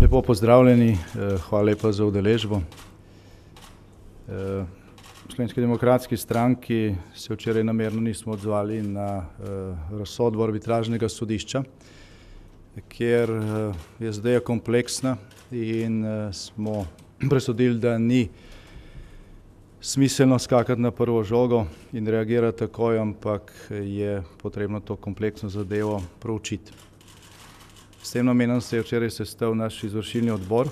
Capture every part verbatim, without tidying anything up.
Lepo pozdravljeni, hvala lepa za udeležbo. V Slovenski demokratski stranki se včeraj namerno nismo odzvali na razsodbo arbitražnega sodišča, ker je zadeva kompleksna in smo presodili, da ni smiselno skakati na prvo žogo in reagirati takoj, ampak je potrebno to kompleksno zadevo proučiti. S tem namenom se je včeraj sestal naš izvršilni odbor,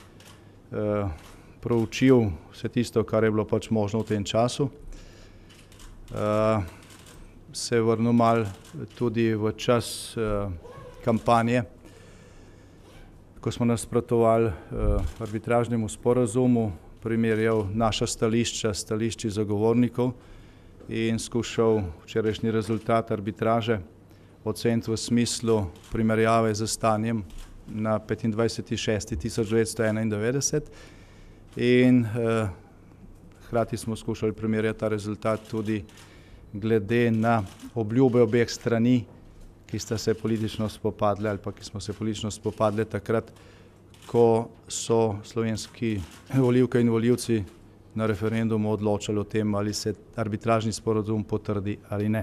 proučil vse tisto, kar je bilo pač možno v tem času, se je vrnil malo tudi v čas kampanje, ko smo nasprotovali arbitražnemu sporazumu, primerjal naša stališča, stališči zagovornikov in skušal včerajšnji rezultat arbitraže oceniti v smislu primerjave z stanjem na petindvajseti šesti tisoč devetsto enaindevetdeset in eh, hkrati smo skušali primerjati ta rezultat tudi glede na obljube obeh strani, ki sta se politično spopadli ali pa ki smo se politično spopadli takrat, ko so slovenski volivke in volivci na referendumu odločali o tem, ali se arbitražni sporazum potrdi ali ne.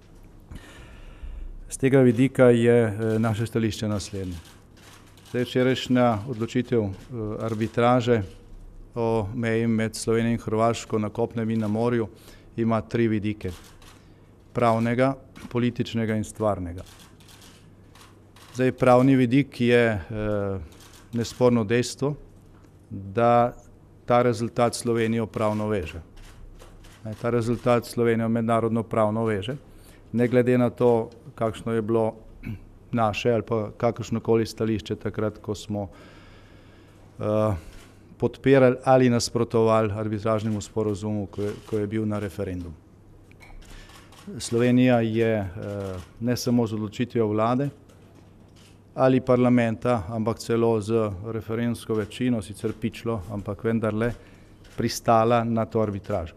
Z tega vidika je naše stališče naslednje. Zdaj, včerajšnja odločitev arbitraže o meji med Slovenijo in Hrvaško na kopnem in na morju ima tri vidike: pravnega, političnega in stvarnega. Zdaj, pravni vidik je eh, nesporno dejstvo, da ta rezultat Slovenijo pravno veže. Ta rezultat Slovenijo mednarodno pravno veže, ne glede na to, kakšno je bilo naše ali pa kakršnokoli stališče takrat, ko smo uh, podpirali ali nasprotovali arbitražnemu sporazumu, ko je, ko je bil na referendumu. Slovenija je uh, ne samo z odločitvijo vlade ali parlamenta, ampak celo z referendumsko večino, sicer pičlo, ampak vendarle pristala na to arbitražo.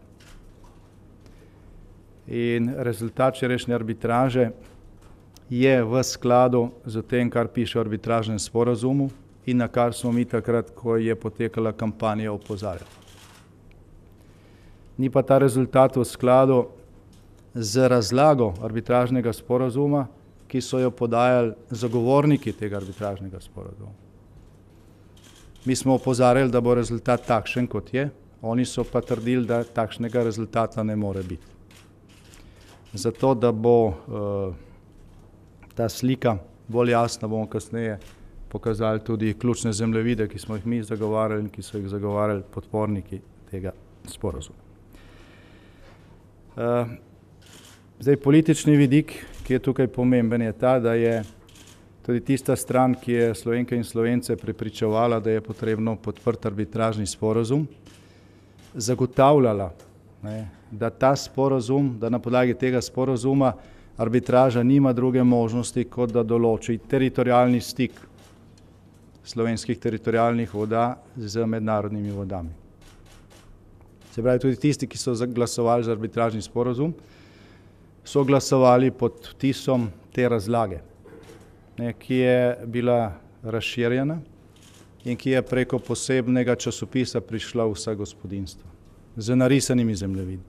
In rezultat včerajšnje arbitraže je v skladu z tem, kar piše v arbitražnem sporazumu in na kar smo mi takrat, ko je potekala kampanja, opozarjali. Ni pa ta rezultat v skladu z razlago arbitražnega sporazuma, ki so jo podajali zagovorniki tega arbitražnega sporazuma. Mi smo opozarjali, da bo rezultat takšen, kot je, oni so pa trdili, da takšnega rezultata ne more biti. Zato, da bo uh, ta slika bolj jasna, bomo kasneje pokazali tudi ključne zemljevide, ki smo jih mi zagovarjali in ki so jih zagovarjali podporniki tega sporazuma. Uh, zdaj, politični vidik, ki je tukaj pomemben, je ta, da je tudi tista stran, ki je Slovenke in Slovence prepričevala, da je potrebno podpreti arbitražni sporazum, zagotavljala, ne, da ta sporazum, da na podlagi tega sporazuma arbitraža nima druge možnosti, kot da določi teritorijalni stik slovenskih teritorijalnih voda z mednarodnimi vodami. Se pravi, tudi tisti, ki so glasovali za arbitražni sporazum, so glasovali pod vtisom te razlage, ne, ki je bila razširjena in ki je preko posebnega časopisa prišla v vsa gospodinstva z narisanimi zemljevidi.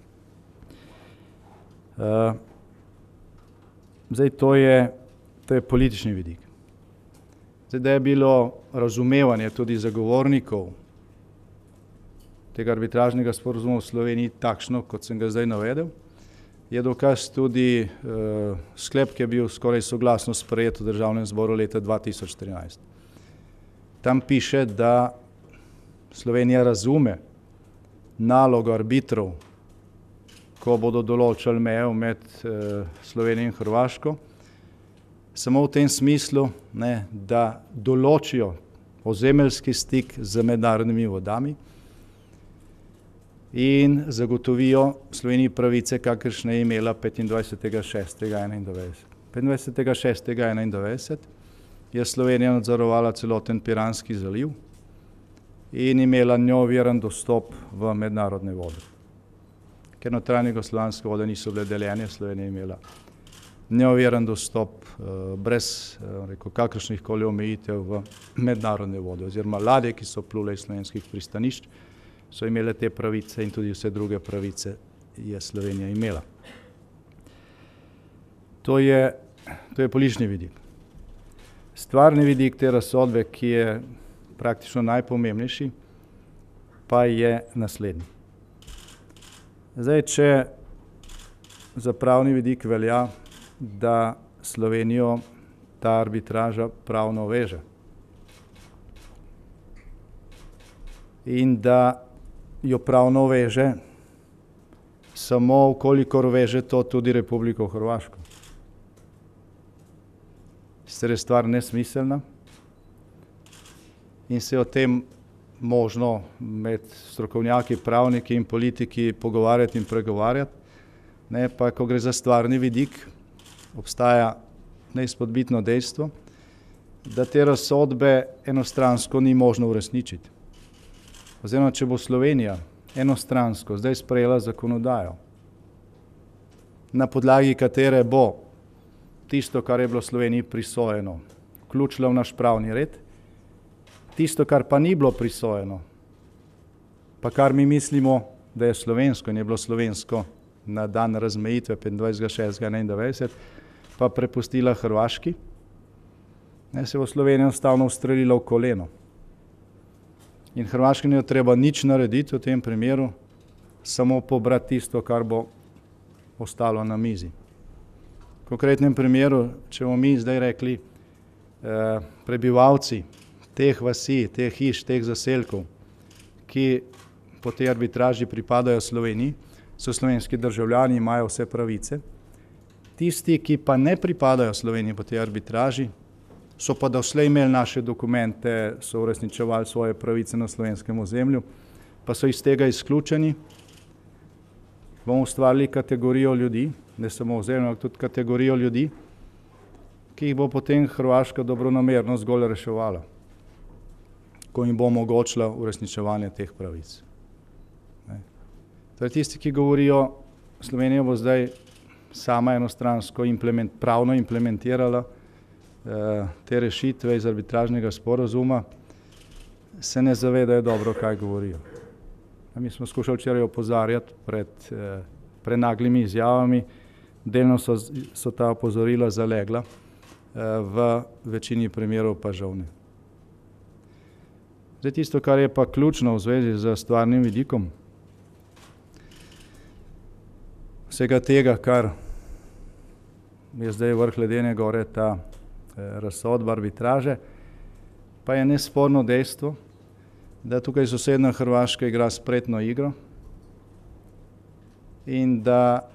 Uh, zdaj, to je, to je politični vidik. Zdaj, da je bilo razumevanje tudi zagovornikov tega arbitražnega sporazuma v Sloveniji takšno, kot sem ga zdaj navedel, je dokaz tudi uh, sklep, ki je bil skoraj soglasno sprejet v Državnem zboru leta dva tisoč trinajst. Tam piše, da Slovenija razume nalogo arbitrov, ko bodo določali mejo med eh, Slovenijo in Hrvaško, samo v tem smislu, ne, da določijo ozemeljski stik z mednarodnimi vodami in zagotovijo Sloveniji pravice, kakršne je imela petindvajsetega šestega enaindevetdeset. petindvajsetega šestega enaindevetdeset je Slovenija nadzorovala celoten Piranski zaliv in imela neoviran dostop v mednarodne vode. Ker notranje jugoslovanske vode niso bile deljene, Slovenija je imela neoviran dostop, brez rekel, kakršnih koli omejitev v mednarodne vode, oziroma ladje, ki so plule iz slovenskih pristanišč, so imele te pravice in tudi vse druge pravice je Slovenija imela. To je, to je politični vidik. Stvarni vidik te razsodbe, ki je praktično najpomembnejši, pa je naslednji. Zdaj, če za pravni vidik velja, da Slovenijo ta arbitraža pravno veže in da jo pravno veže samo, vkolikor veže to tudi Republiko Hrvaško. Sicer je stvar nesmiselna in se o tem možno med strokovnjaki, pravniki in politiki pogovarjati in pregovarjati, ne, pa ko gre za stvarni vidik, obstaja neizpodbitno dejstvo, da te razsodbe enostransko ni možno uresničiti. Oziroma, če bo Slovenija enostransko zdaj sprejela zakonodajo, na podlagi katere bo tisto, kar je bilo Sloveniji prisojeno, vključila v naš pravni red, tisto, kar pa ni bilo prisojeno, pa kar mi mislimo, da je slovensko in je bilo slovensko na dan razmejitve petindvajsetega šestega enaindvajset, pa prepustila Hrvaški, ne, se bo Slovenija enostavno ustrelila v koleno. In Hrvaški ni treba nič narediti v tem primeru, samo pobrati tisto, kar bo ostalo na mizi. V konkretnem primeru, če bomo mi zdaj rekli, eh, prebivalci teh vasi, teh hiš, teh zaselkov, ki po tej arbitraži pripadajo Sloveniji, so slovenski državljani, imajo vse pravice. Tisti, ki pa ne pripadajo Sloveniji po tej arbitraži, so pa doslej imeli naše dokumente, so uresničevali svoje pravice na slovenskem ozemlju, pa so iz tega izključeni, bomo ustvarili kategorijo ljudi, ne samo ozemlja, ampak tudi kategorijo ljudi, ki jih bo potem Hrvaška dobronamerno zgolj reševala, ko jim bo omogočila uresničevanje teh pravic. Ne. Torej tisti, ki govorijo, Slovenija bo zdaj sama enostransko implement, pravno implementirala eh, te rešitve iz arbitražnega sporazuma, se ne zavedajo dobro, kaj govorijo. Mi smo skušali včeraj opozarjati pred eh, prenaglimi izjavami, delno so, so ta opozorila zalegla, eh, v večini primerov pa žal ne. Zdaj tisto, kar je pa ključno v zvezi z stvarnim vidikom vsega tega, kar je zdaj vrh ledene gore, ta eh, razsodba arbitraže, pa je nesporno dejstvo, da tukaj sosednja Hrvaška igra spretno igro in da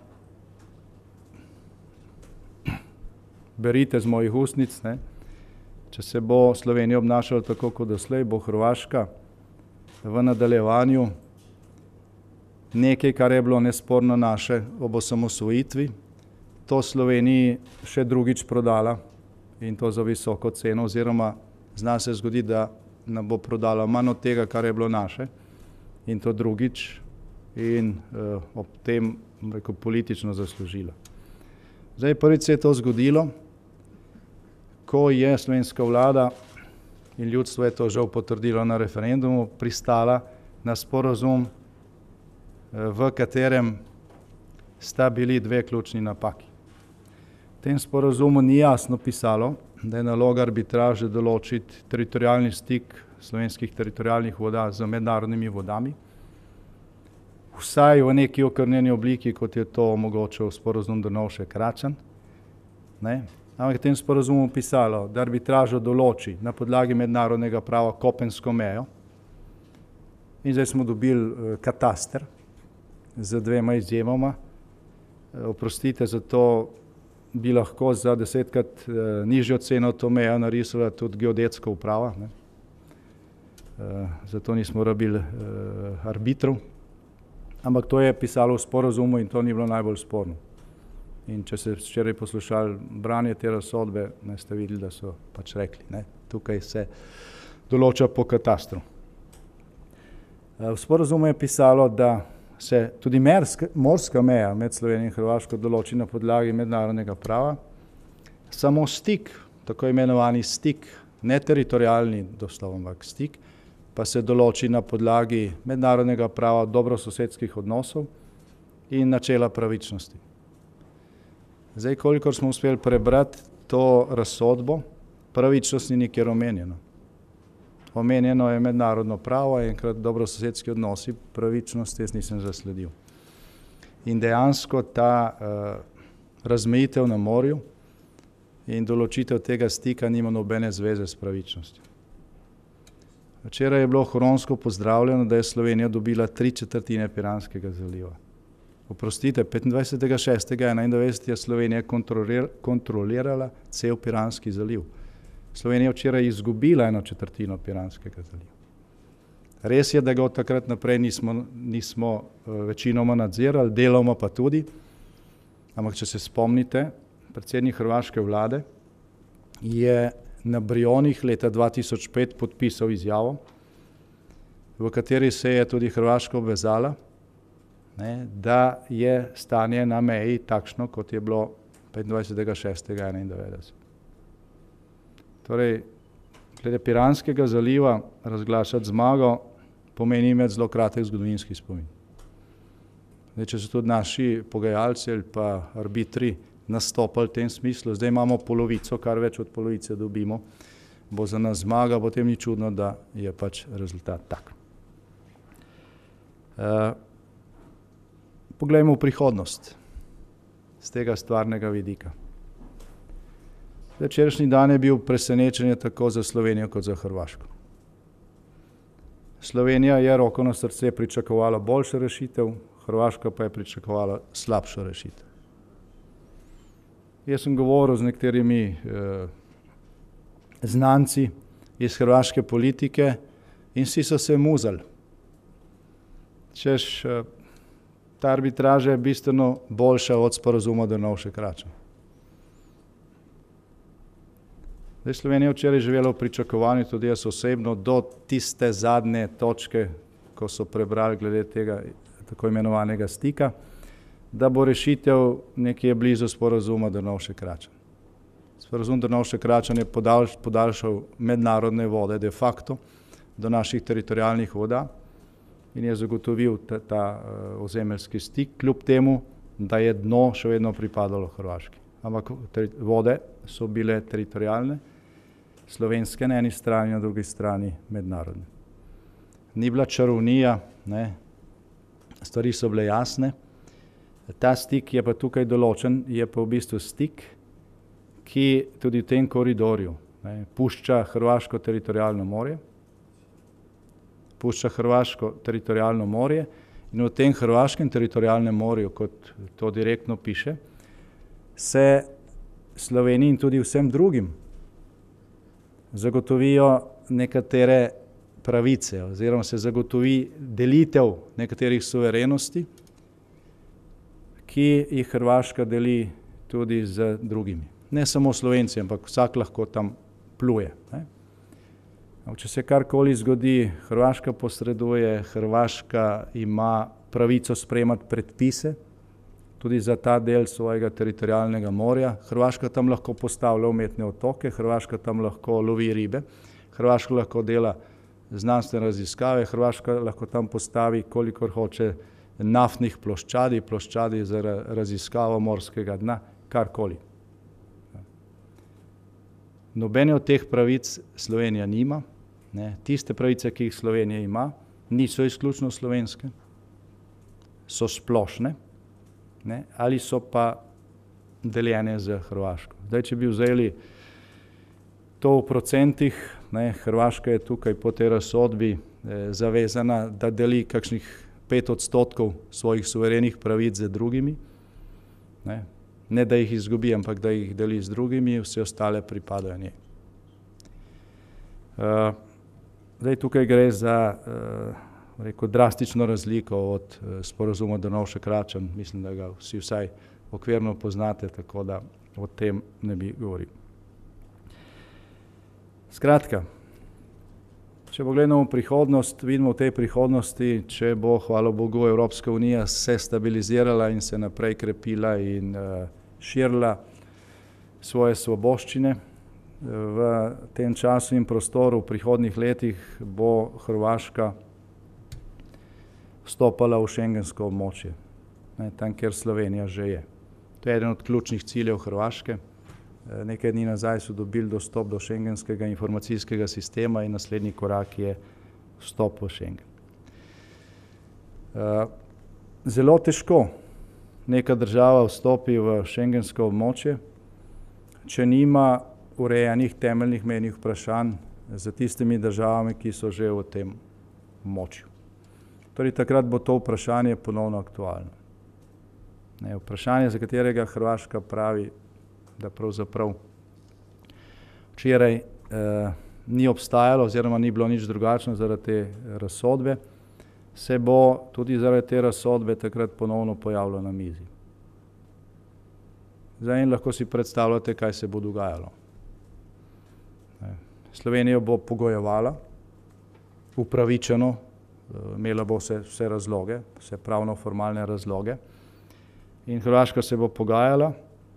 berite z mojih ustnic, ne, če se bo Slovenija obnašala tako kot doslej, bo Hrvaška v nadaljevanju nekaj, kar je bilo nesporno naše ob osamosvojitvi, to Sloveniji še drugič prodala in to za visoko ceno, oziroma zna se zgodi, da nam bo prodala manj od tega, kar je bilo naše, in to drugič in uh, ob tem, rekel, politično zaslužila. Zdaj prvič se je to zgodilo, ko je slovenska vlada in ljudstvo je to žal potrdilo na referendumu, pristala na sporazum, v katerem sta bili dve ključni napaki. V tem sporazumu ni jasno pisalo, da je naloga arbitraže določiti teritorijalni stik slovenskih teritorijalnih voda z mednarodnimi vodami, vsaj v neki okrnjeni obliki, kot je to omogočil sporazum Drnovšek-Račan. Ampak v tem sporazumu pisalo, da arbitraža določi na podlagi mednarodnega prava kopensko mejo in zdaj smo dobili kataster z dvema izjemoma. Oprostite, zato bi lahko za desetkrat eh, nižjo ceno to mejo narisala tudi geodetska uprava. Ne? Eh, zato nismo rabili eh, arbitrov. Ampak to je pisalo v sporazumu in to ni bilo najbolj sporno. In če ste včeraj poslušali branje te razsodbe, ne, ste videli, da so pač rekli, ne, tukaj se določa po katastru. Eh, v sporazumu je pisalo, da se tudi merska, morska meja med Slovenijo in Hrvaško določi na podlagi mednarodnega prava. Samo stik, tako imenovani stik, ne teritorijalni doslov, ampak stik, pa se določi na podlagi mednarodnega prava dobrososedskih odnosov in načela pravičnosti. Zdaj, kolikor smo uspeli prebrati to razsodbo, pravičnost ni nikjer omenjeno. Omenjeno je mednarodno pravo, enkrat dobrososedski odnosi, pravičnost jaz nisem zasledil. In dejansko ta uh, razmejitev na morju in določitev tega stika nima nobene zveze s pravičnostjo. Včeraj je bilo huronsko pozdravljeno, da je Slovenija dobila tri četrtine Piranskega zaliva. Oprostite, petindvajsetega šestega enaindvajset je Slovenija kontrolirala cel Piranski zaliv. Slovenija včeraj izgubila eno četrtino Piranskega zaliva. Res je, da ga od takrat naprej nismo, nismo večinoma nadzirali, deloma pa tudi, ampak če se spomnite, predsednik hrvaške vlade je na Brionih leta dva tisoč pet podpisal izjavo, v kateri se je tudi Hrvaška obvezala, ne, da je stanje na meji takšno, kot je bilo petindvajsetega šestega enaindevetdeset. Torej, glede Piranskega zaliva razglašati zmago pomeni imeti zelo kratek zgodovinski spomin. Zdaj, če so tudi naši pogajalci ali pa arbitri nastopali v tem smislu, zdaj imamo polovico, kar več od polovice dobimo, bo za nas zmaga, potem ni čudno, da je pač rezultat tak. Uh, poglejmo v prihodnost z tega stvarnega vidika. Včerajšnji dan je bil presenečenje tako za Slovenijo kot za Hrvaško. Slovenija je roko na srce pričakovala boljšo rešitev, Hrvaška pa je pričakovala slabšo rešitev. Jaz sem govoril z nekaterimi eh, znanci iz hrvaške politike in vsi so se muzali. Češ, eh, ta arbitraža je bistveno boljša od sporazuma Drnovšek-Račan. Zdaj, Slovenija včeraj živela v pričakovanju, tudi jaz osebno, do tiste zadnje točke, ko so prebrali glede tega tako imenovanega stika, da bo rešitev nekje blizu sporazuma Drnovšek-Račan. Sporazum Drnovšek-Račan je podaljš, podaljšal mednarodne vode de facto do naših teritorijalnih voda in je zagotovil ta, ta uh, ozemeljski stik, kljub temu, da je dno še vedno pripadalo Hrvaški. Ampak teri, vode so bile teritorijalne, slovenske na eni strani, na drugi strani mednarodne. Ni bila čarovnija, ne, stvari so bile jasne. Ta stik je pa tukaj določen, je pa v bistvu stik, ki tudi v tem koridorju ne, pušča Hrvaško teritorijalno morje, pušča Hrvaško teritorijalno morje in v tem Hrvaškem teritorijalnem morju, kot to direktno piše, se Sloveniji in tudi vsem drugim zagotovijo nekatere pravice oziroma se zagotovi delitev nekaterih suverenosti, ki jih Hrvaška deli tudi z drugimi. Ne samo Slovenci, ampak vsak lahko tam pluje. Ne? Če se karkoli zgodi, Hrvaška posreduje, Hrvaška ima pravico sprejemati predpise, tudi za ta del svojega teritorijalnega morja. Hrvaška tam lahko postavlja umetne otoke, Hrvaška tam lahko lovi ribe, Hrvaška lahko dela znanstvene raziskave, Hrvaška lahko tam postavi, kolikor hoče, naftnih ploščadi, ploščadi za raziskavo morskega dna, karkoli. Nobene od teh pravic Slovenija nima. Ne. Tiste pravice, ki jih Slovenija ima, niso izključno slovenske, so splošne, ne, ali so pa deljene z Hrvaško. Zdaj, če bi vzeli to v procentih, ne, Hrvaška je tukaj po tej razsodbi eh, zavezana, da deli kakšnih pet odstotkov svojih suverenih pravic z drugimi, ne, ne da jih izgubi, ampak da jih deli z drugimi, vse ostale pripadajo njej. Uh, zdaj tukaj gre za uh, rekel, drastično razliko od uh, sporazuma Drnovšek-Račan, mislim, da ga vsi vsaj okvirno poznate, tako da o tem ne bi govoril. Skratka, Če pogledamo prihodnost, vidimo v tej prihodnosti, če bo, hvala Bogu, Evropska unija se stabilizirala in se naprej krepila in uh, širila svoje svoboščine. V tem času in prostoru v prihodnjih letih bo Hrvaška vstopala v šengensko območje, ne, tam, kjer Slovenija že je. To je eden od ključnih ciljev Hrvaške. Nekaj dni nazaj so dobili dostop do šengenskega informacijskega sistema in naslednji korak je vstop v Schengen. Zelo težko neka država vstopi v šengensko območje, če nima urejenih temeljnih mejnih vprašanj za tistimi državami, ki so že v tem območju. Torej, takrat bo to vprašanje ponovno aktualno. Ne, vprašanje, za katerega Hrvaška pravi, da pravzaprav včeraj eh, ni obstajalo oziroma ni bilo nič drugačno zaradi te razsodbe, se bo tudi zaradi te razsodbe takrat ponovno pojavilo na mizi. Zdaj in lahko si predstavljate, kaj se bo dogajalo. Slovenija bo pogojevala, upravičeno, imela bo vse, vse razloge, vse pravno-formalne razloge in Hrvaška se bo pogajala,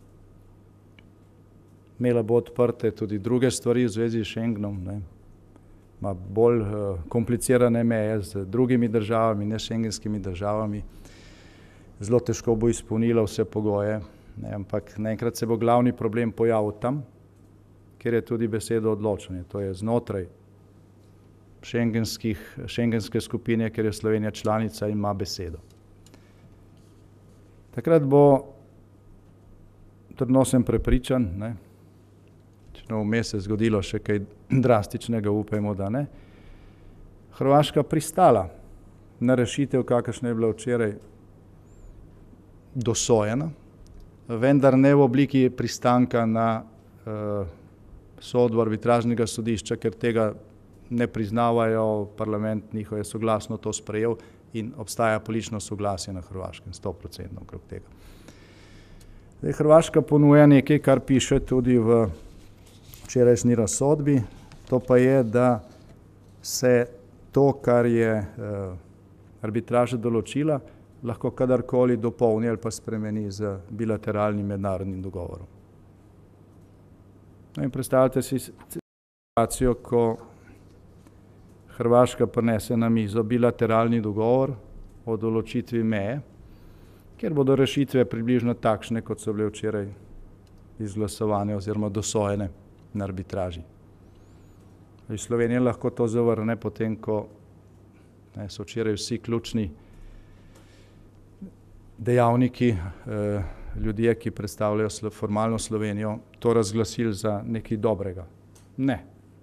imela bo odprte tudi druge stvari v zvezi s Schengenom, ne. Ima bolj uh, komplicirane meje z drugimi državami, ne šengenskimi državami, zelo težko bo izpolnila vse pogoje, ne, ampak naenkrat se bo glavni problem pojavil tam, kjer je tudi beseda odločanje, to je znotraj šengenske skupine, kjer je Slovenija članica in ima besedo. Takrat bo, trdno sem prepričan, ne, če no vmes se zgodilo še kaj drastičnega, upajmo, da ne, Hrvaška pristala na rešitev, kakršna je bila včeraj dosojena, vendar ne v obliki pristanka na uh, sodbo arbitražnega sodišča, ker tega ne priznavajo, parlament njihov je soglasno to sprejel in obstaja politično soglasje na Hrvaškem, sto procentno okrog tega. Zdaj, Hrvaška ponuja nekaj, kar piše tudi v včerajšnji razsodbi, to pa je, da se to, kar je uh, arbitraža določila, lahko kadarkoli dopolni ali pa spremeni z bilateralnim mednarodnim dogovorom. No in predstavljate si situacijo, ko Hrvaška prinese na mizo bilateralni dogovor o določitvi meje, kjer bodo rešitve približno takšne, kot so bile včeraj izglasovane oziroma dosojene na arbitraži. Slovenija lahko to zavrne, potem ko ne, so včeraj vsi ključni dejavniki, eh, ljudje, ki predstavljajo formalno Slovenijo, to razglasili za nekaj dobrega. Ne.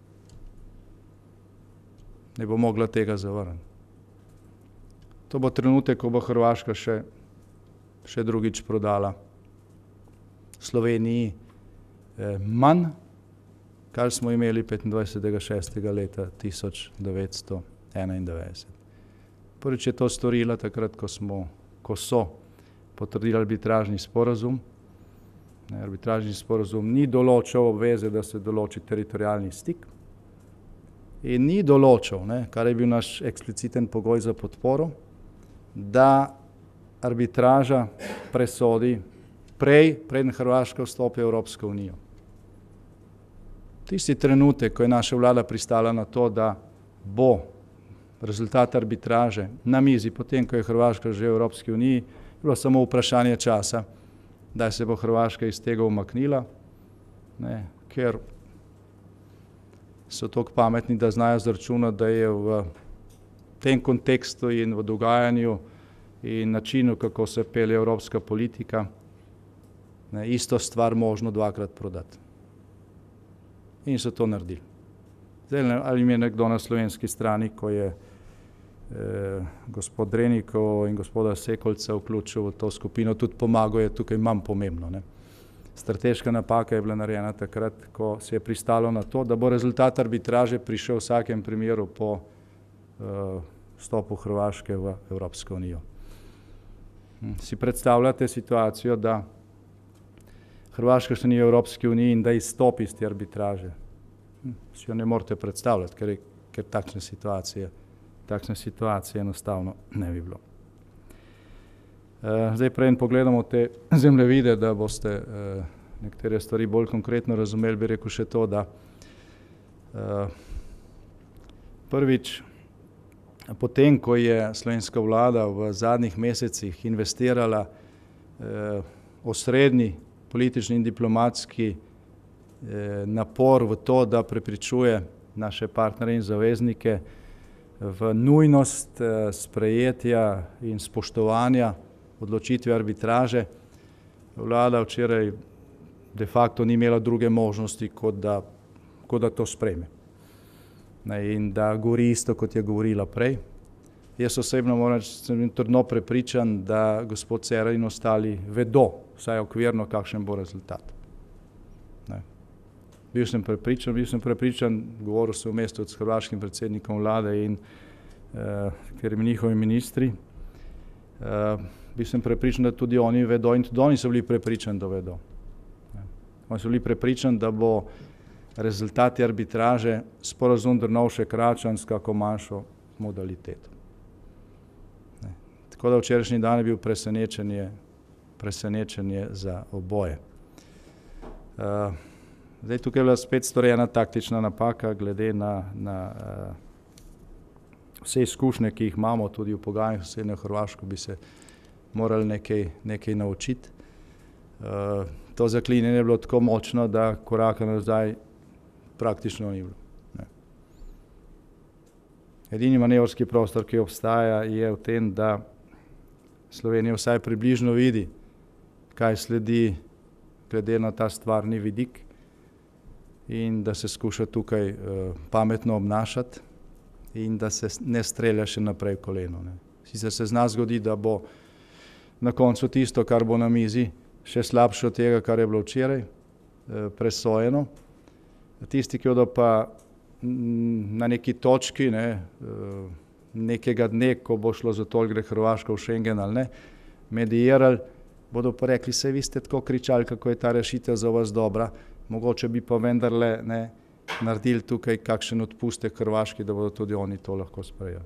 Ne bo mogla tega zavrniti. To bo trenutek, ko bo Hrvaška še, še drugič prodala Sloveniji eh, manj, kar smo imeli petindvajsetega šestega leta tisoč devetsto enaindevetdeset. Prvič je to storila takrat, ko smo, ko so potrdili arbitražni sporazum. Arbitražni sporazum ni določal obveze, da se določi teritorijalni stik in ni določal, ne, kar je bil naš ekspliciten pogoj za podporo, da arbitraža presodi prej, preden Hrvaška vstopi v Evropsko unijo. Tisti trenutek, ko je naša vlada pristala na to, da bo rezultat arbitraže na mizi, potem, ko je Hrvaška že v Evropski uniji, bilo samo vprašanje časa, da se bo Hrvaška iz tega umaknila, ne, ker so toliko pametni, da znajo zračunati, da je v tem kontekstu in v dogajanju in načinu, kako se pelje evropska politika, ne, isto stvar možno dvakrat prodati. In so to naredili. Zdaj, ali mi je nekdo na slovenski strani, ko je eh, gospod Drenikov in gospoda Sekolca vključil v to skupino, tudi pomagal, je tukaj manj pomembno. Ne. Strateška napaka je bila narejena takrat, ko se je pristalo na to, da bo rezultat arbitraže prišel v vsakem primeru po uh, vstopu Hrvaške v Evropsko unijo. Hm. Si predstavljate situacijo, da Hrvaška še ni v Evropski uniji in da izstopi iz te arbitraže? Hm. Si jo ne morete predstavljati, ker, je, ker takšne situacije, takšne situacije enostavno ne bi bilo. Zdaj preden pogledamo te zemljevide, da boste nekatere stvari bolj konkretno razumeli, bi rekel še to, da prvič, potem, ko je slovenska vlada v zadnjih mesecih investirala osrednji politični in diplomatski napor v to, da prepričuje naše partnerje in zaveznike v nujnost sprejetja in spoštovanja odločitve arbitraže, vlada včeraj de facto ni imela druge možnosti, kot da, kot da to sprejme. In da govori isto, kot je govorila prej. Jaz osebno moram reči, sem trdno prepričan, da gospod Cerar in ostali vedo, vsaj okvirno, kakšen bo rezultat. Ne. Bil sem prepričan, bil sem prepričan, govoril sem vmes tudi s hrvaškim predsednikom vlade in uh, ker mi njihovi ministri, uh, bil sem prepričan, da tudi oni vedo in tudi oni so bili prepričani, da vedo. Ne. Oni so bili prepričani, da bo rezultati arbitraže sporazum Drnovšek-Račan s kako manjšo modaliteto. Ne. Tako da včerajšnji dan je bil presenečenje, presenečenje za oboje. Uh, zdaj tukaj je bila spet storjena taktična napaka glede na, na uh, vse izkušnje, ki jih imamo tudi v pogajanjih s sosednjo Hrvaško, bi se morali nekaj, nekaj naučiti. Uh, to zaklinjanje je bilo tako močno, da koraka nazaj praktično ni bilo. Ne. Edini manevrski prostor, ki obstaja, je v tem, da Slovenija vsaj približno vidi, kaj sledi glede na ta stvarni vidik in da se skuša tukaj uh, pametno obnašati in da se ne strelja še naprej v koleno. Ne. Sicer se zna zgodi, da bo na koncu tisto, kar bo na mizi, še slabše od tega, kar je bilo včeraj uh, presojeno. Tisti, ki bodo pa na neki točki, ne, nekega dne, ko bo šlo za to, ali gre Hrvaška v Schengen ali ne, medijirali, bodo pa rekli, saj vi ste tako kričali, kako je ta rešitev za vas dobra, mogoče bi pa vendarle ne, naredili tukaj kakšen odpustek Hrvaški, da bodo tudi oni to lahko sprejeli.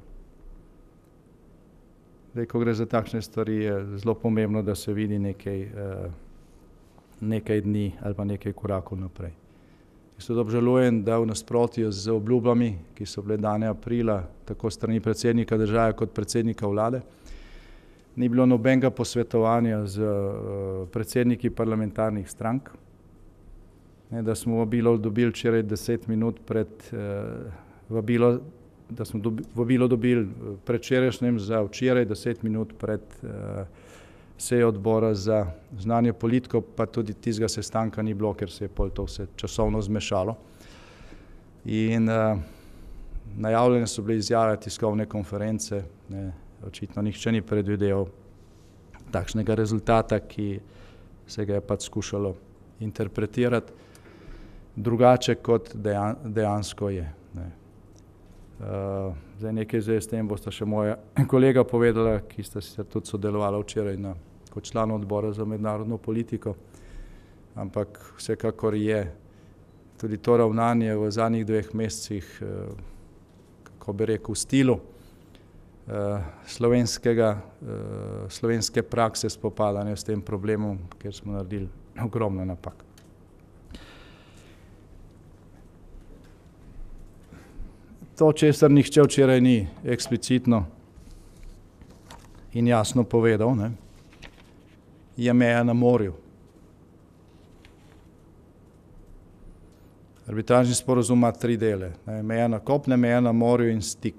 Zdaj, ko gre za takšne stvari, je zelo pomembno, da se vidi nekaj, nekaj dni ali pa nekaj korakov naprej. Jaz tudi obžalujem, da v nasprotju z obljubami, ki so bile dane aprila, tako strani predsednika države kot predsednika vlade, ni bilo nobenega posvetovanja z predsedniki parlamentarnih strank. Ne, da smo vabilo dobili včeraj deset minut pred eh, vabilo, da smo dobi, vabilo dobili predvčerajšnjem za včeraj, deset minut pred eh, sejo odbora za znanje politikov, pa tudi tistega sestanka ni bilo, ker se je pol to vse časovno zmešalo. In uh, najavljene so bile izjave, tiskovne konference, ne, očitno nihče ni predvideval takšnega rezultata, ki se ga je pač skušalo interpretirati drugače, kot dejan, dejansko je. Ne. Uh, zdaj nekaj zdaj s tem bosta še moja kolega povedala, ki sta se tudi sodelovala včeraj na, kot član odbora za mednarodno politiko, ampak vsekakor je tudi to ravnanje v zadnjih dveh mesecih, uh, kako bi rekel, v stilu uh, slovenskega, uh, slovenske prakse spopadanja s tem problemom, ker smo naredili ogromno napak. To, česar nihče včeraj ni eksplicitno in jasno povedal, ne, je meja na morju. Arbitražni sporazum ima tri dele. Ne, meja na kopnem, meja na morju in stik.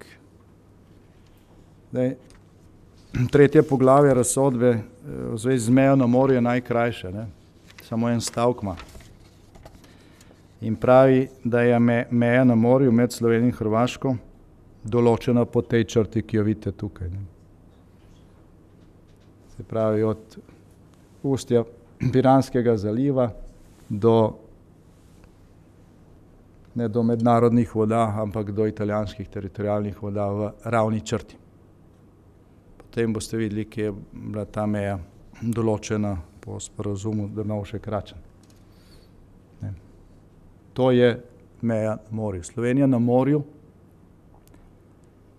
Zdaj, tretje poglavje razsodbe v zvezi z mejo na morju je najkrajše, ne, samo en stavek ima. In pravi, da je meja na morju med Slovenijo in Hrvaško določena po tej črti, ki jo vidite tukaj. Ne. Se pravi, od ustja Piranskega zaliva do, ne do mednarodnih voda, ampak do italijanskih teritorijalnih voda v ravni črti. Potem boste videli, kje je bila ta meja določena po sporazumu Drnovšek-Račan. To je meja na morju. Slovenija na morju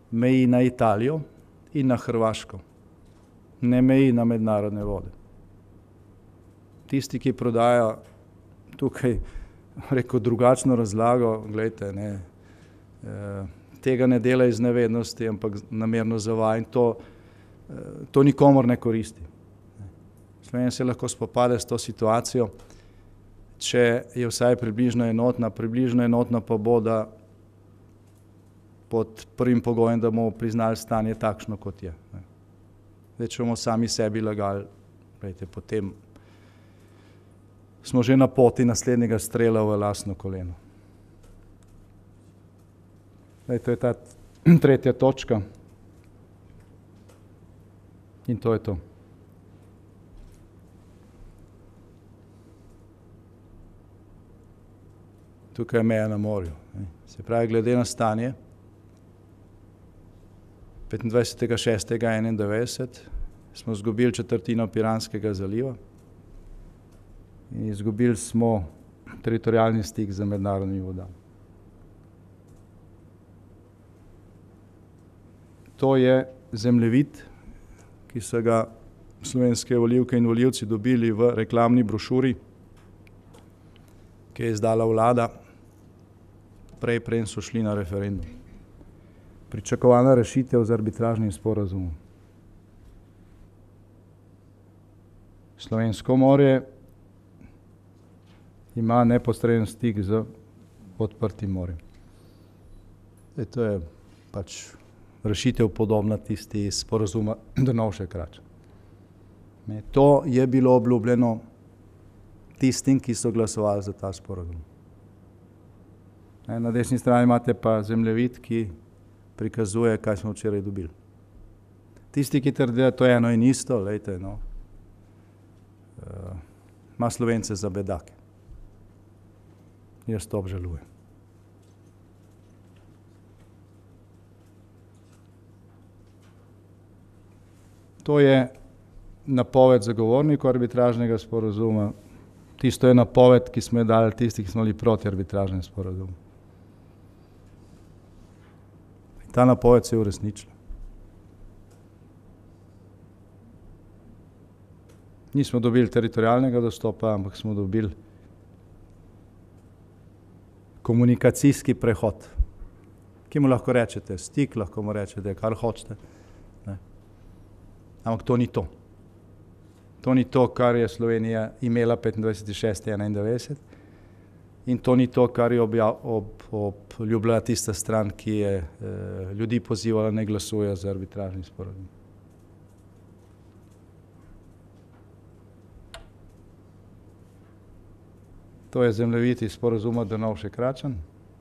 meji na Italijo in na Hrvaško. Ne meji na mednarodne vode. Tisti, ki prodaja tukaj, rekel, drugačno razlago, gledajte, ne, eh, tega ne dela iz nevednosti, ampak namerno zavaja in to, eh, to nikomor ne koristi. Slovenija se lahko spopade s to situacijo, če je vsaj približno enotna, približno enotna pa bo, da pod prvim pogojem, da bomo priznali stanje takšno, kot je. Zdaj, če bomo sami sebi lagali, gledajte, potem smo že na poti naslednjega strela v lastno koleno. Zdaj, to je ta tretja točka in to je to. Tukaj je meja na morju. Se pravi, glede na stanje petindvajsetega šestega enaindevetdeset smo izgubili četrtino Piranskega zaliva in izgubili smo teritorialni stik z mednarodnimi vodami. To je zemljevid, ki so ga slovenske volivke in volivci dobili v reklamni brošuri, ki je izdala vlada, prej preden so šli na referendum. Pričakovana rešitev z arbitražnim sporazumom. Slovensko morje ima neposreden stik z odprtim morjem. E, to je pač rešitev podobna tisti iz sporazuma Drnovšek-Račan. To je bilo obljubljeno tistim, ki so glasovali za ta sporazum. Na desni strani imate pa zemljevid, ki prikazuje, kaj smo včeraj dobili. Tisti, ki trdijo, da to je eno in isto, lejte, no, uh, ima Slovence za bedake. Jaz to obžalujem. To je napoved zagovornikov arbitražnega sporazuma. Tisto je napoved, ki smo jo dali tisti, ki smo bili proti arbitražnem sporazumu. Ta napoved se je uresničila. Nismo dobili teritorialnega dostopa, ampak smo dobili komunikacijski prehod, ki mu lahko rečete stik, lahko mu rečete, kar hočete. Ne. Ampak to ni to. To ni to, kar je Slovenija imela petindvajsetega šestega enaindevetdeset in to ni to, kar je obljubljala tista stran, ki je eh, ljudi pozivala, ne glasujejo za arbitražni sporazum. To je zemljevid iz sporazuma Drnovšek-Račan.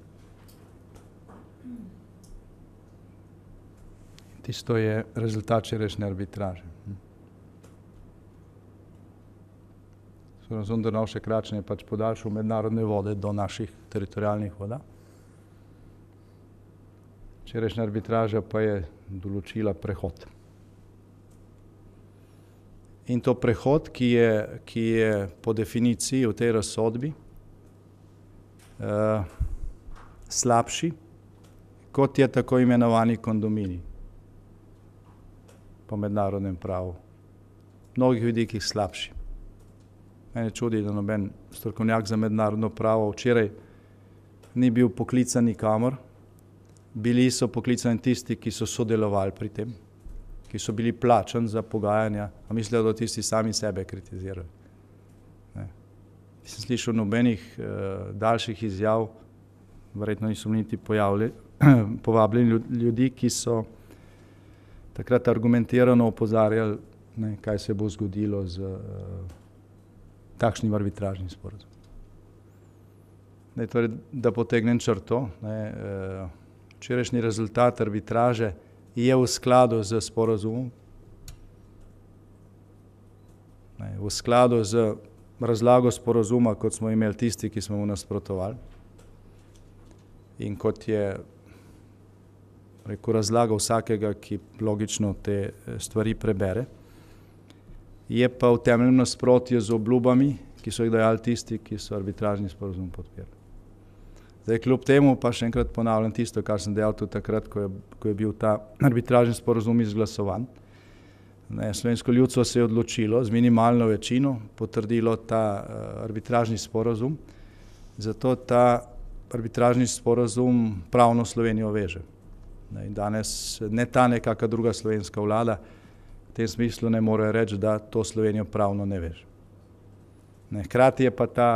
Tisto je rezultat včerajšnje arbitraže. Sporazum Drnovšek-Račan je pač podaljšal mednarodne vode do naših teritorialnih voda. Včerajšnja arbitraža pa je določila prehod. In to prehod, ki je, ki je po definiciji v tej razsodbi uh, slabši, kot je tako imenovani kondominij po mednarodnem pravu. V mnogih vidikih slabši. Mene čudi, da noben strokovnjak za mednarodno pravo včeraj ni bil poklican nikamor. Bili so poklicani tisti, ki so sodelovali pri tem, ki so bili plačani za pogajanja, a mislijo, da tisti sami sebe kritizirajo. Ne. Nisem slišal nobenih uh, daljših izjav, verjetno niso niti povabljeni ljudi, ki so takrat argumentirano opozarjali, ne, kaj se bo zgodilo z uh, takšnim arbitražnim sporazumom. Torej, da potegnem črto, ne, včerajšnji rezultat arbitraže je v skladu z sporazumom, ne, v skladu z razlago sporazuma, kot smo imeli tisti, ki smo mu nasprotovali in kot je rekel, razlaga vsakega, ki logično te stvari prebere. Je pa v temeljnem nasprotju z obljubami, ki so jih dajali tisti, ki so arbitražni sporazum podpirali. Zdaj, kljub temu pa še enkrat ponavljam tisto, kar sem dejal tudi takrat, ko je, ko je bil ta arbitražni sporazum izglasovan. Ne, slovensko ljudstvo se je odločilo z minimalno večino, potrdilo ta uh, arbitražni sporazum, zato ta arbitražni sporazum pravno Slovenijo veže. Ne, in danes ne ta nekaka druga slovenska vlada v tem smislu ne more reči, da to Slovenijo pravno ne veže. Ne, hkrati je pa ta,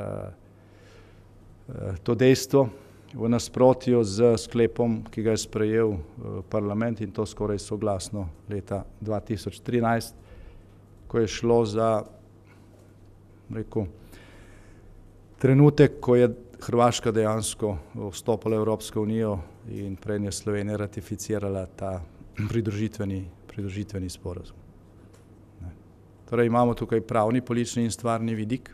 uh, to dejstvo v nasprotju z sklepom, ki ga je sprejel parlament in to skoraj soglasno leta dva tisoč trinajst, ko je šlo za, rekel, trenutek, ko je Hrvaška dejansko vstopila v Evropsko unijo in prej je Slovenija ratificirala ta pridružitveni, pridružitveni sporazum. Ne. Torej imamo tukaj pravni, politični in stvarni vidik.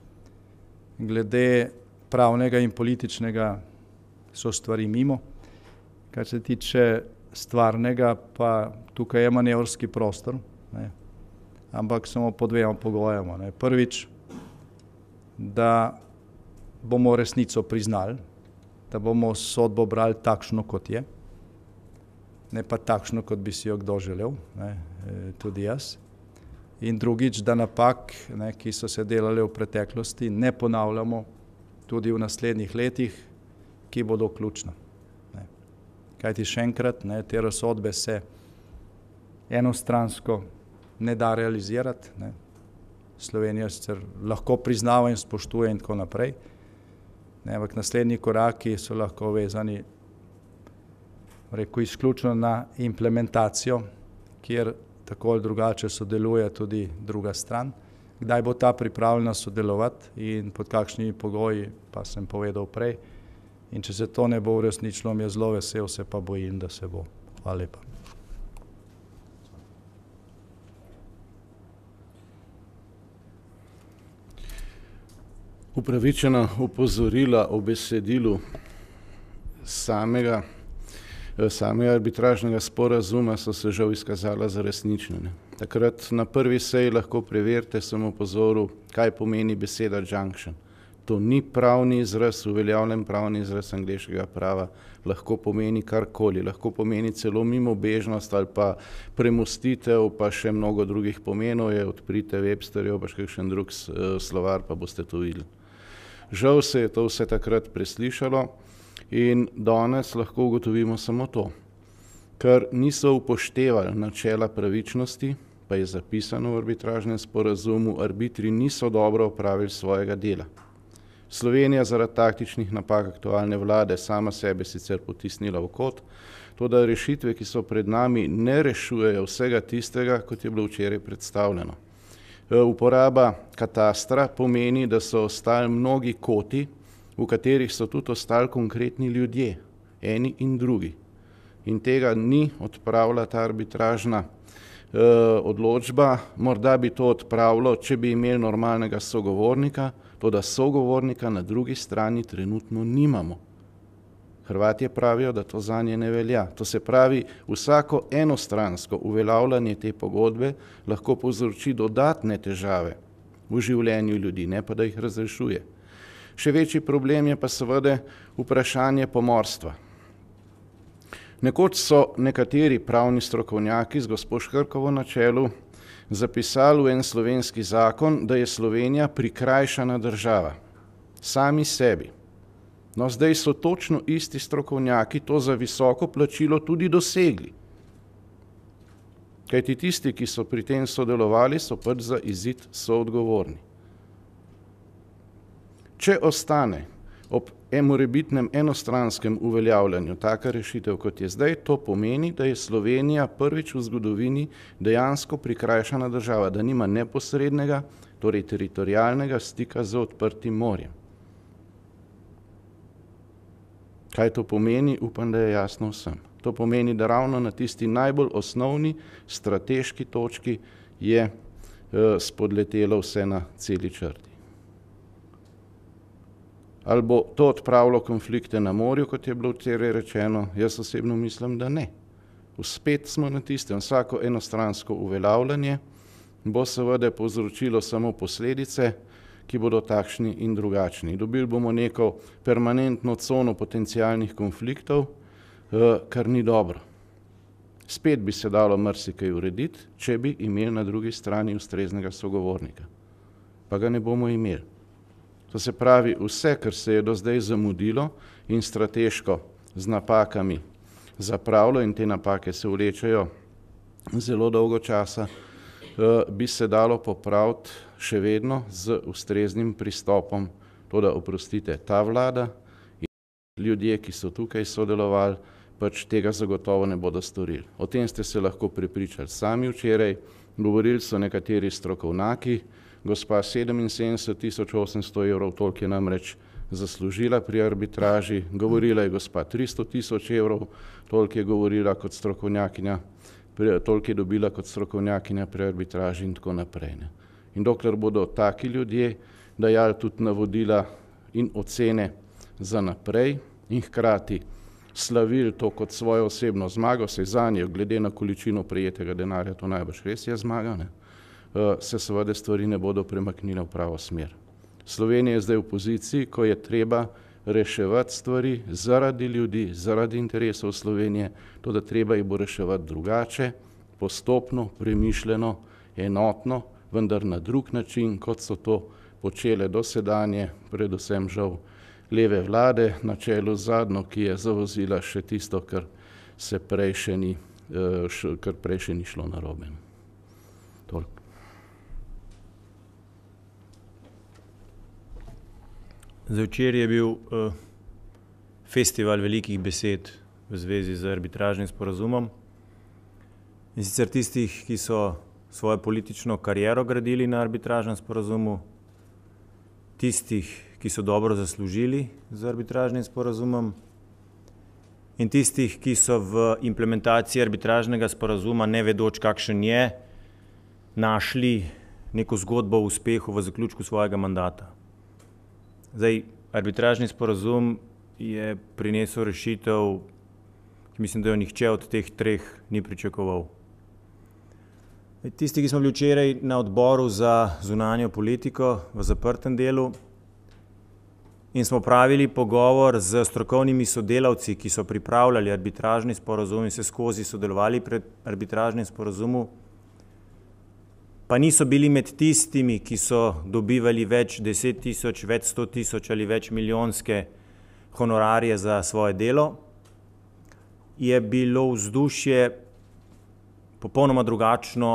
Glede pravnega in političnega so stvari mimo. Kar se tiče stvarnega, pa tukaj je manevrski prostor, ne, ampak samo pod dvema pogojama. Ne. Prvič, da bomo resnico priznali, da bomo sodbo brali takšno, kot je, ne pa takšno, kot bi si jo kdo želel, ne, tudi jaz. In drugič, da napak, ne, ki so se delale v preteklosti, ne ponavljamo tudi v naslednjih letih, ki bodo ključna. Ne. Kajti še enkrat, ne, te razsodbe se enostransko ne da realizirati. Ne. Slovenija sicer lahko priznava in spoštuje in tako naprej, ne, ampak naslednji koraki so lahko vezani, rekel, izključno na implementacijo, kjer tako ali drugače sodeluje tudi druga stran. Kdaj bo ta pripravljena sodelovati in pod kakšnimi pogoji, pa sem povedal prej. In če se to ne bo uresničilo, mi je zelo vesel, se pa bojim, da se bo. Hvala lepa. Upravičena opozorila o besedilu samega, samega arbitražnega sporazuma so se žal izkazala za resnične. Takrat na prvi seji lahko preverite, sem opozoril, kaj pomeni beseda junction. To ni pravni izraz, uveljavljen pravni izraz angleškega prava, lahko pomeni karkoli, lahko pomeni celo mimobežnost ali pa premostitev, pa še mnogo drugih pomenov je, odprite Websterjev, pa še kakšen drug slovar, pa boste to videli. Žal se je to vse takrat preslišalo in danes lahko ugotovimo samo to, ker niso upoštevali načela pravičnosti, pa je zapisano v arbitražnem sporazumu, arbitri niso dobro opravili svojega dela. Slovenija zaradi taktičnih napak aktualne vlade sama sebe sicer potisnila v kot, toda rešitve, ki so pred nami, ne rešujejo vsega tistega, kot je bilo včeraj predstavljeno. Uporaba katastra pomeni, da so ostali mnogi koti, v katerih so tudi ostali konkretni ljudje, eni in drugi. In tega ni odpravila ta arbitražna eh, odločba, morda bi to odpravilo, če bi imeli normalnega sogovornika, toda sogovornika na drugi strani trenutno nimamo. Hrvatje pravijo, da to zanje ne velja. To se pravi, vsako enostransko uveljavljanje te pogodbe lahko povzroči dodatne težave v življenju ljudi, ne pa da jih razrešuje. Še večji problem je pa seveda vprašanje pomorstva. Nekoč so nekateri pravni strokovnjaki z gospo Škrkovo na čelu zapisali v en slovenski zakon, da je Slovenija prikrajšana država, sami sebi. No, zdaj so točno isti strokovnjaki to za visoko plačilo tudi dosegli. Kajti tisti, ki so pri tem sodelovali, so pač za izid soodgovorni. Če ostane ob morebitnem enostranskem uveljavljanju taka rešitev, kot je zdaj, to pomeni, da je Slovenija prvič v zgodovini dejansko prikrajšana država, da nima neposrednega, torej teritorialnega stika z odprtim morjem. Kaj to pomeni? Upam, da je jasno vsem. To pomeni, da ravno na tisti najbolj osnovni strateški točki je eh, spodletelo vse na celi črti. Ali bo to odpravilo konflikte na morju, kot je bilo včeraj rečeno? Jaz osebno mislim, da ne. Spet smo na tistem, vsako enostransko uveljavljanje bo seveda povzročilo samo posledice, ki bodo takšni in drugačni. Dobili bomo neko permanentno cono potencialnih konfliktov, kar ni dobro. Spet bi se dalo marsikaj urediti, če bi imeli na drugi strani ustreznega sogovornika. Pa ga ne bomo imeli. To se pravi, vse, kar se je do zdaj zamudilo in strateško z napakami zapravilo, in te napake se vlečejo zelo dolgo časa, bi se dalo popraviti še vedno z ustreznim pristopom. Toda, oprostite, ta vlada in ljudje, ki so tukaj sodelovali, pač tega zagotovo ne bodo storili. O tem ste se lahko prepričali sami včeraj, govorili so nekateri strokovnjaki, gospa sedeminsedemdeset tisoč osemsto evrov, toliko je namreč zaslužila pri arbitraži, govorila je gospa tristo tisoč evrov, toliko je govorila kot strokovnjakinja, toliko je dobila kot strokovnjakinja pri arbitraži in tako naprej. Ne. In dokler bodo taki ljudje dajali tudi navodila in ocene za naprej in hkrati slavili to kot svojo osebno zmago, saj zanje, glede na količino prejetega denarja, to najbrž res je zmaga, ne, se seveda stvari ne bodo premaknile v pravo smer. Slovenija je zdaj v poziciji, ko je treba reševati stvari zaradi ljudi, zaradi interesov Slovenije, to, da treba jih bo reševati drugače, postopno, premišljeno, enotno, vendar na drug način, kot so to počele dosedanje, predvsem žal leve vlade, na čelu z zadnjo, ki je zavozila še tisto, kar se prej še ni, kar prej še ni šlo narobe. Toliko. Zdaj, včeraj je bil uh, festival velikih besed v zvezi z arbitražnim sporazumom. In sicer tistih, ki so svojo politično kariero gradili na arbitražnem sporazumu, tistih, ki so dobro zaslužili z arbitražnim sporazumom, in tistih, ki so v implementaciji arbitražnega sporazuma, ne vedoč kakšen je, našli neko zgodbo o uspehu v zaključku svojega mandata. Zdaj, arbitražni sporazum je prinesel rešitev, ki mislim, da jo nihče od teh treh ni pričakoval. Tisti, ki smo bili včeraj na odboru za zunanjo politiko v zaprtem delu in smo pravili pogovor z strokovnimi sodelavci, ki so pripravljali arbitražni sporazum in se skozi sodelovali pred arbitražnim sporazumu, pa niso bili med tistimi, ki so dobivali več deset tisoč, več sto tisoč ali več milijonske honorarje za svoje delo, je bilo vzdušje popolnoma drugačno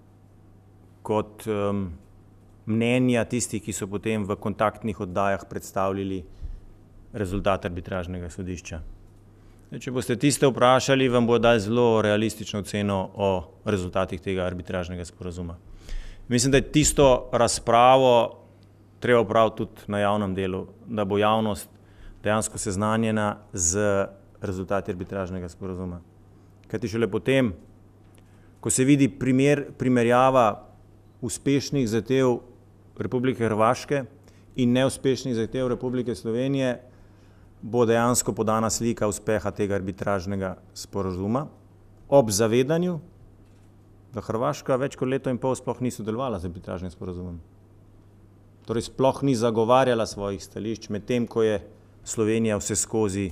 kot um, mnenja tistih, ki so potem v kontaktnih oddajah predstavljali rezultat arbitražnega sodišča. Če boste tiste vprašali, vam bo dali zelo realistično oceno o rezultatih tega arbitražnega sporazuma. Mislim, da je tisto razpravo treba opraviti tudi na javnem delu, da bo javnost dejansko seznanjena z rezultati arbitražnega sporazuma. Kajti šele potem, ko se vidi primer, primerjava uspešnih zahtev Republike Hrvaške in neuspešnih zahtev Republike Slovenije, bo dejansko podana slika uspeha tega arbitražnega sporazuma ob zavedanju, da Hrvaška več kot leto in pol sploh ni sodelovala z arbitražnim sporazumom. Torej sploh ni zagovarjala svojih stališč, medtem ko je Slovenija vse skozi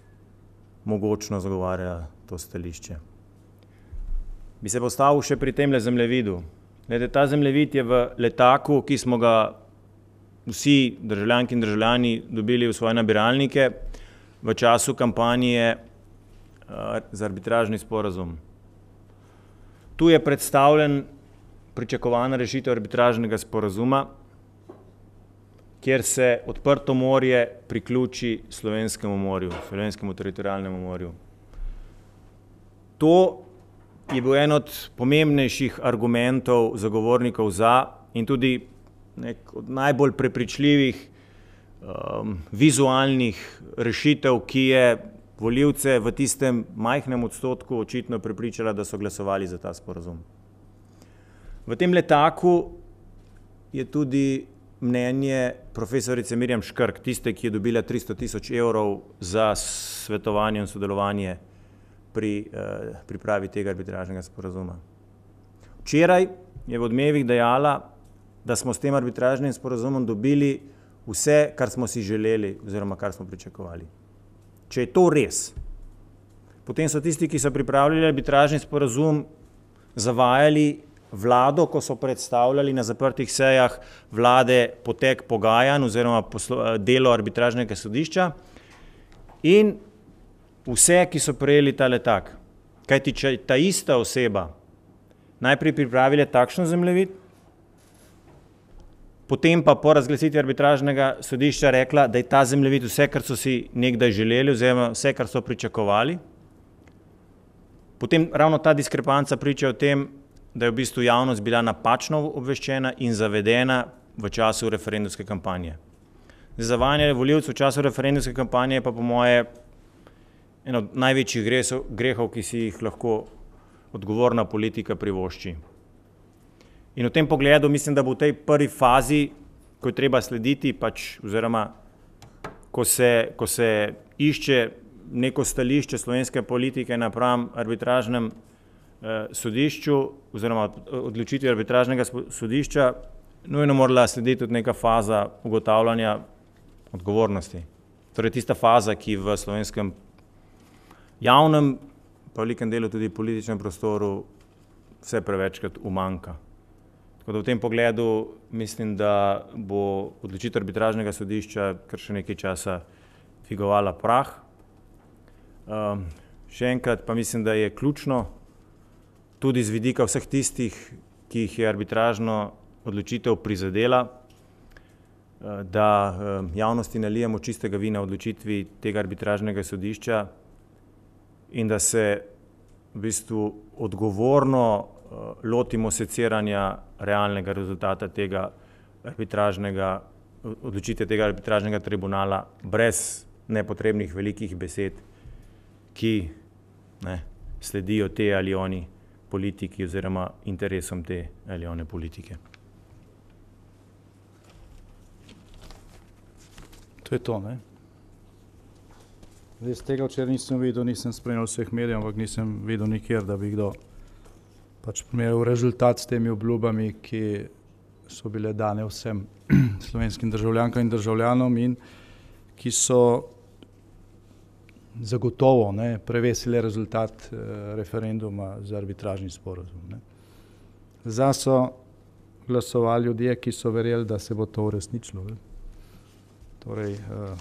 mogočno zagovarjala to stališče. Bi se postavil še pri temle zemljevidu. Glede, ta zemljevid je v letaku, ki smo ga vsi državljanki in državljani dobili v svoje nabiralnike v času kampanje uh, za arbitražni sporazum. Tu je predstavljen pričakovana rešitev arbitražnega sporazuma, kjer se odprto morje priključi Slovenskemu morju, Slovenskemu teritorialnemu morju. To je bil en od pomembnejših argumentov zagovornikov za in tudi nek od najbolj prepričljivih um, vizualnih rešitev, ki je volivce v tistem majhnem odstotku očitno prepričala, da so glasovali za ta sporazum. V tem letaku je tudi mnenje profesorice Mirjam Škrk, tiste, ki je dobila tristo tisoč evrov za svetovanje in sodelovanje pri eh, pripravi tega arbitražnega sporazuma. Včeraj je v Odmevih dejala, da smo s tem arbitražnim sporazumom dobili vse, kar smo si želeli oziroma kar smo pričakovali. Če je to res, potem so tisti, ki so pripravljali arbitražni sporazum, zavajali vlado, ko so predstavljali na zaprtih sejah vlade potek pogajanj oziroma delo arbitražnega sodišča in vse, ki so prejeli ta letak. Kajti, če ta ista oseba najprej pripravila takšen zemljevid, potem pa po razglasitvi arbitražnega sodišča rekla, da je ta zemljevid vse, kar so si nekdaj želeli oziroma vse, kar so pričakovali, potem ravno ta diskrepanca priča o tem, da je v bistvu javnost bila napačno obveščena in zavedena v času referendumske kampanje. Zavajanje volivcev v času referendumske kampanje je pa po moje eno od največjih grehov, ki si jih lahko odgovorna politika privošči. In v tem pogledu mislim, da bo v tej prvi fazi, ko je treba slediti, pač, oziroma ko se, ko se išče neko stališče slovenske politike napram arbitražnem eh, sodišču oziroma odločitvi arbitražnega sodišča, nujno morala slediti tudi neka faza ugotavljanja odgovornosti. Torej tista faza, ki v slovenskem javnem, pa v velikem delu tudi političnem prostoru vse prevečkrat umanjka. Tako da v tem pogledu mislim, da bo odločitev arbitražnega sodišča kar še nekaj časa dvigovala prah. Um, še enkrat pa mislim, da je ključno tudi z vidika vseh tistih, ki jih je arbitražno odločitev prizadela, da um, javnosti nalijemo čistega vina v odločitvi tega arbitražnega sodišča in da se v bistvu odgovorno uh, lotimo seciranja realnega rezultata tega arbitražnega, odločitve tega arbitražnega tribunala brez nepotrebnih velikih besed, ki ne, sledijo te ali oni politiki oziroma interesom te ali one politike. To je to, ne? Zdaj, z tega včeraj nisem videl, nisem spremljal vseh medijev, ampak nisem videl nikjer, da bi kdo pač primerjal rezultat s temi obljubami, ki so bile dane vsem slovenskim državljankam in državljanom in ki so zagotovo ne, prevesile rezultat eh, referenduma za arbitražni sporazum. Ne. Za so glasovali ljudje, ki so verjeli, da se bo to uresničilo. Ne. Torej, eh,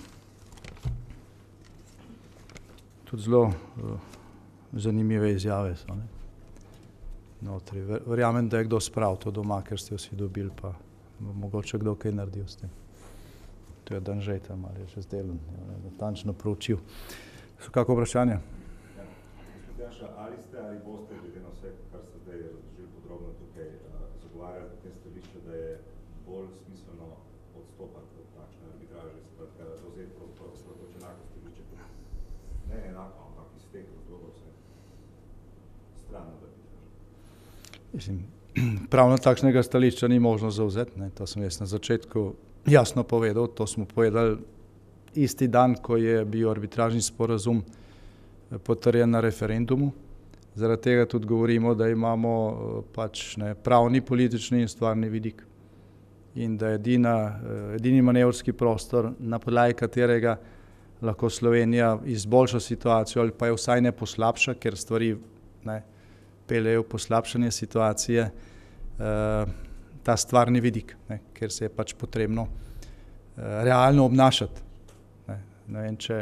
tudi zelo eh, zanimive izjave so. Ne. Notri. Verjamem, da je kdo spravil to doma, ker ste vsi dobili, pa bo mogoče kdo kaj naredil s tem. To je dan že tam, ali je že zdelen, natančno proučil. So kako vprašanje? Ja, gospod Janša, ali ste ali boste, glede na vse, kar ste zdaj razložili podrobno tukaj, zagovarjali potem stališče, da je bolj smiselno odstopati od takšne arbitraže, skratka, zavzeti pravzaprav enako stališče, ne enako, ampak iz teh razlogov vse stran od arbitraže? Mislim, pravno takšnega stališča ni možno zavzeti, ne, to sem jaz na začetku jasno povedal, to smo povedali isti dan, ko je bil arbitražni sporazum potrjen na referendumu. Zaradi tega tudi govorimo, da imamo pač ne, pravni, politični in stvarni vidik. In da je edina, edini manevrski prostor, na podlagi katerega lahko Slovenija izboljša situacijo ali pa je vsaj ne poslabša, ker stvari ne, peljejo v poslabšanje situacije, ta stvarni vidik, ne, ker se je pač potrebno realno obnašati. Ne, ne vem, če,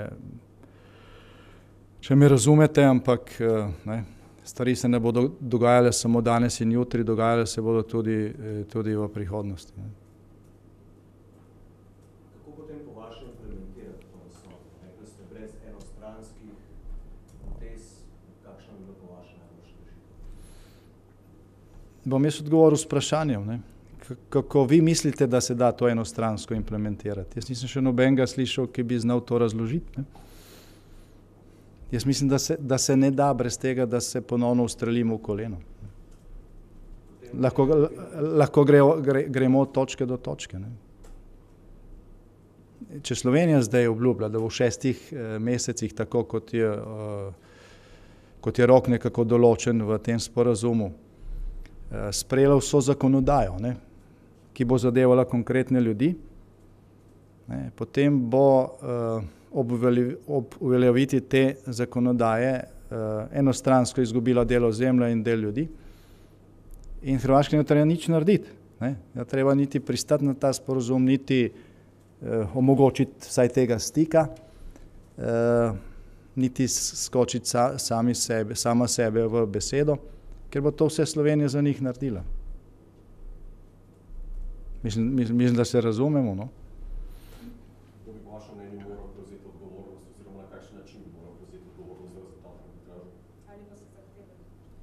če me razumete, ampak ne, stvari se ne bodo dogajale samo danes in jutri, dogajale se bodo tudi, tudi v prihodnosti. Ne. Kako potem po vašem implementirati to osnovo? Rekli ste brez enostranskih potez, kakšna bi bila po vašem najboljša rešitev? Bom jaz odgovoril s vprašanjem, ne. Kako vi mislite, da se da to enostransko implementirati? Jaz nisem še nobenega slišal, ki bi znal to razložiti. Ne? Jaz mislim, da se, da se ne da brez tega, da se ponovno ustrelimo v koleno. Lahko, lahko gre, gre, gremo od točke do točke. Ne? Če Slovenija zdaj obljublja, da bo v šestih mesecih, tako kot je, kot je rok nekako določen v tem sporazumu, sprejela vso zakonodajo, ne? ki bo zadevala konkretne ljudi, ne, potem bo uh, ob uveljavitvi te zakonodaje uh, enostransko izgubila del ozemlja in del ljudi in Hrvaška ne treba nič narediti. Ne. Ne treba niti pristati na ta sporazum, niti uh, omogočiti vsaj tega stika, uh, niti skočiti sa, sami sebe, sama sebe v besedo, ker bo to vse Slovenija za njih naredila. Mislim, mislim, mislim da se razumemo, no? Kdo bi po vašem mnenju moral prevzeti odgovornost oziroma na kakšen način bi moral prevzeti odgovornost za rezultat arbitraže? Ali pa se zahteva?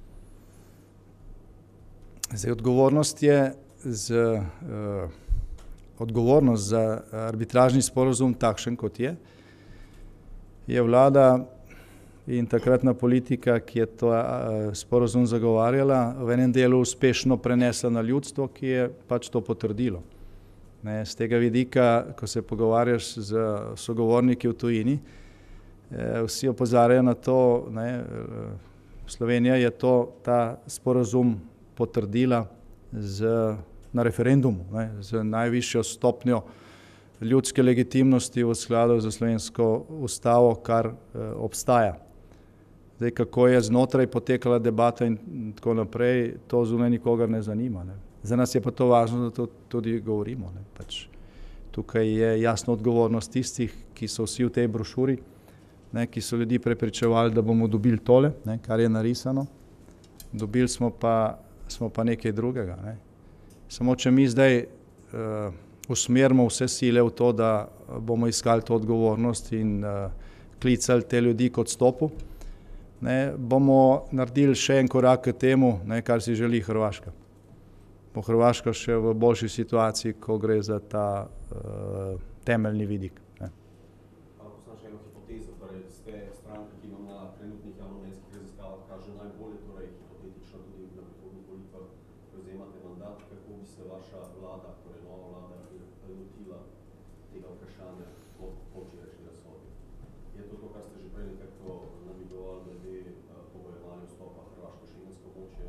Zdaj, odgovornost je z, uh, odgovornost za arbitražni sporazum takšen, kot je, je vlada in takratna politika, ki je to uh, sporazum zagovarjala, v enem delu uspešno prenesla na ljudstvo, ki je pač to potrdilo. Ne, z tega vidika, ko se pogovarjaš z sogovorniki v tujini, eh, vsi opozarjajo na to, ne, Slovenija je to, ta sporazum potrdila z, na referendumu, ne, z najvišjo stopnjo ljudske legitimnosti v skladu za slovensko ustavo, kar eh, obstaja. Zdaj, kako je znotraj potekala debata in tako naprej, to zunaj nikogar ne zanima. Ne. Za nas je pa to važno, da to tudi govorimo. Ne. Pač, tukaj je jasna odgovornost tistih, ki so vsi v tej brošuri, ne, ki so ljudi prepričevali, da bomo dobili tole, ne, kar je narisano. Dobili smo pa, smo pa nekaj drugega. Ne. Samo če mi zdaj uh, usmerimo vse sile v to, da bomo iskali to odgovornost in uh, klicali te ljudi k odstopu, ne, bomo naredili še en korak k temu, ne, kar si želi Hrvaška. Bo Hrvaška še v boljši situaciji, ko gre za ta uh, temeljni vidik. Ne. Lahko sem še eno hipotezo, torej ste stranka, ki vam na trenutnih javnomnenjskih raziskavah kaže najbolje, torej hipotetično tudi na prihodnjih volitvah prevzemate mandat, kako bi se vaša vlada, torej nova vlada, lotila tega vprašanja po včerajšnji razsodbi. Je to to, kar ste že prej nekako namigovali glede pogojevanja vstopa Hrvaške v schengensko območje?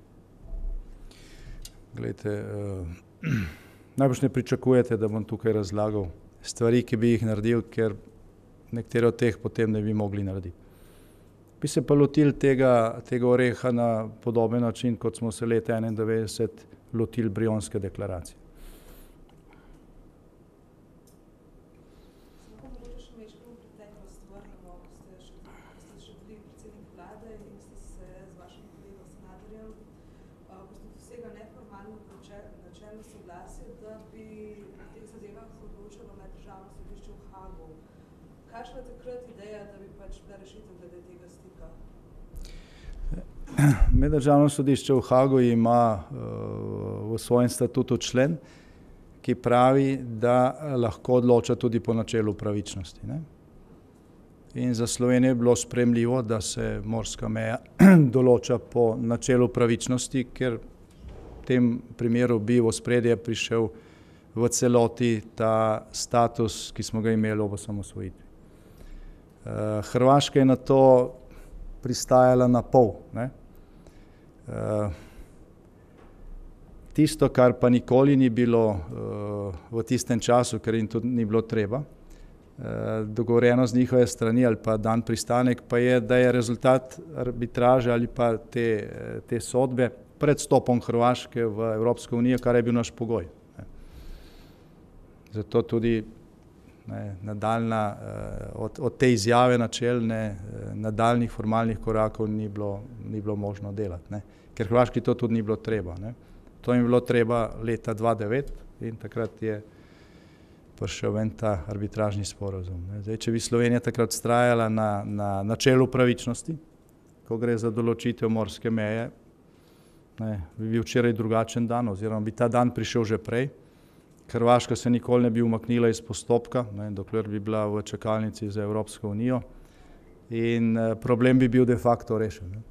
Glejte, uh, najbrž ne pričakujete, da bom tukaj razlagal stvari, ki bi jih naredil, ker nekatere od teh potem ne bi mogli narediti. Bi se pa lotili tega, tega oreha na podoben način, kot smo se leta enaindevetdeset lotili Brionske deklaracije. Kakšna je takrat ideja, da bi pač bila rešitev glede tega stika? Meddržavno sodišče v Hagu ima uh, v svojem statutu člen, ki pravi, da lahko odloča tudi po načelu pravičnosti. Ne? In za Slovenijo je bilo sprejemljivo, da se morska meja določa po načelu pravičnosti, ker v tem primeru bi v ospredje prišel v celoti ta status, ki smo ga imeli ob osamosvojitvi. Uh, Hrvaška je na to pristajala na pol. Ne? Uh, tisto, kar pa nikoli ni bilo uh, v tistem času, ker jim tudi ni bilo treba, uh, dogovorjeno z njihove strani ali pa dan pristanek, pa je, da je rezultat arbitraže ali pa te, te sodbe pred stopom Hrvaške v Evropsko unijo, kar je bil naš pogoj. Ne? Zato tudi Ne, nadaljna, od, od te izjave načelne, nadaljnih formalnih korakov ni bilo, ni bilo možno delati, ne. Ker Hrvaški to tudi ni bilo treba. Ne. To jim je bilo treba leta dva tisoč devet in takrat je prišel ven ta arbitražni sporazum. Ne. Zdaj, če bi Slovenija takrat vztrajala na, na načelu pravičnosti, ko gre za določitev morske meje, ne, bi bil včeraj drugačen dan oziroma bi ta dan prišel že prej. Hrvaška se nikoli ne bi umaknila iz postopka, ne, dokler bi bila v čakalnici za Evropsko unijo in eh, problem bi bil de facto rešen. Ne.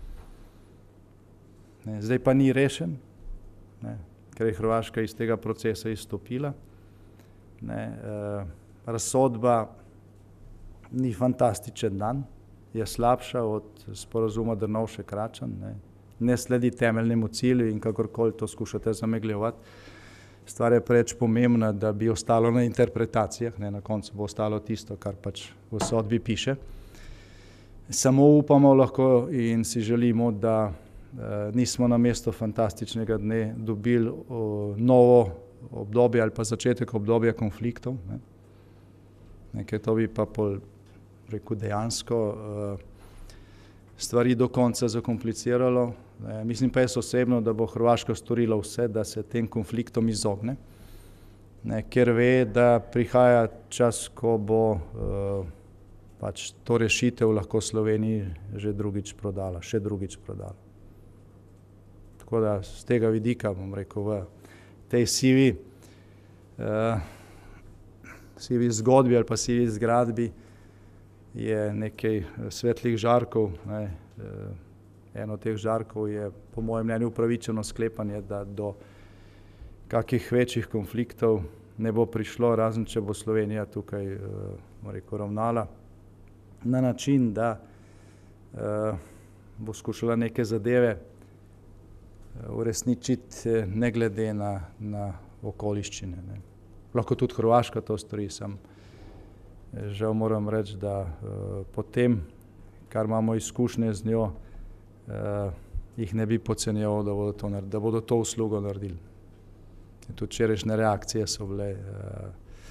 Ne, zdaj pa ni rešen, ne, ker je Hrvaška iz tega procesa izstopila. Ne, eh, razsodba ni fantastičen dan, je slabša od sporazuma Drnovšek-Račan, ne, ne sledi temeljnemu cilju in kakorkoli to skušate zamegljevati. stvar je preveč pomembna, da bi ostalo na interpretacijah, ne, na koncu bo ostalo tisto, kar pač v sodbi piše. Samo upamo lahko in si želimo, da eh, nismo na mesto fantastičnega dne dobili o, novo obdobje ali pa začetek obdobja konfliktov. Ne. Nekaj to bi pa pol, rekel, dejansko eh, stvari do konca zakompliciralo. Ne. Mislim pa jaz osebno, da bo Hrvaška storila vse, da se tem konfliktom izogne, ne, ker ve, da prihaja čas, ko bo eh, pač to rešitev lahko Sloveniji že drugič prodala, še drugič prodala. Tako da z tega vidika, bom rekel, v tej sivi, uh, sivi zgodbi ali pa sivi zgradbi je nekaj svetlih žarkov. Ne. Uh, eno od teh žarkov je po mojem mnenju upravičeno sklepanje, da do kakih večjih konfliktov ne bo prišlo, razen če bo Slovenija tukaj uh, bom rekel, ravnala na način, da uh, bo skušala neke zadeve uresničiti ne glede na, na okoliščine. Ne. Lahko tudi Hrvaška to stori, sem žal moram reči, da uh, potem, kar imamo izkušnje z njo, uh, jih ne bi podcenjeval, da bodo to, da bodo to uslugo naredili. In tudi včerajšnje reakcije so bile uh,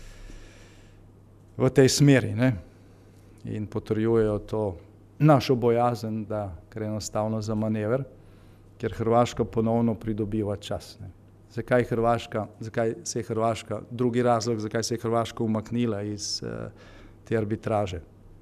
v tej smeri, ne. In potrjujejo to našo bojazen, da gre enostavno za manever, ker Hrvaška ponovno pridobiva čas. Ne. Zakaj Hrvaška, zakaj se je Hrvaška, drugi razlog, zakaj se je Hrvaška umaknila iz uh, te arbitraže.